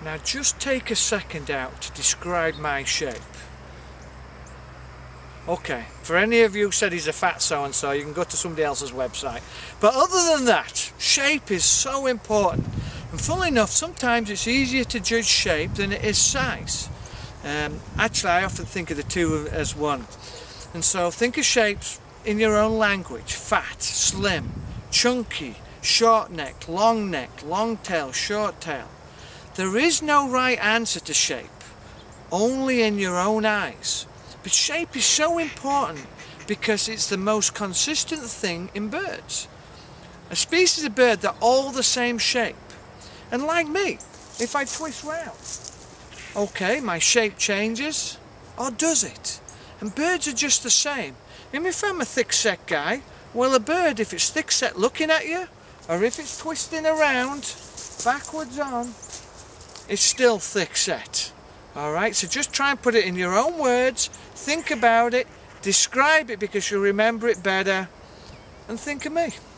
Now just take a second out to describe my shape. Okay, for any of you who said he's a fat so-and-so, you can go to somebody else's website. But other than that, shape is so important. And funnily enough, sometimes it's easier to judge shape than it is size. Actually, I often think of the two as one. And so think of shapes in your own language. Fat, slim, chunky, short neck, long tail, short tail. There is no right answer to shape, only in your own eyes. But shape is so important because it's the most consistent thing in birds. A species of bird that are all the same shape. And like me, if I twist round, okay, my shape changes, or does it? And birds are just the same. And if I'm a thick-set guy, well, a bird, if it's thick-set looking at you, or if it's twisting around, backwards on, it's still thick-set. Alright, so just try and put it in your own words, think about it, describe it because you'll remember it better, and think of me.